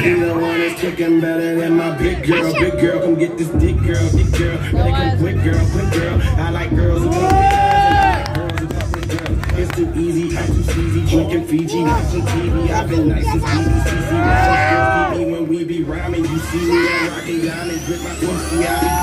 You the one that's kicking better than my big girl. Big girl, come get this dick girl. Dick girl, better come quick girl. Quick girl. I like girls who come with girls. I like girls who come with girls. It's too easy, I'm too sleazy. Drinking Fiji, watching TV. I've been nice since BBCC. When we be rhyming, you see me, I'm rocking diamonds with my pussy. I be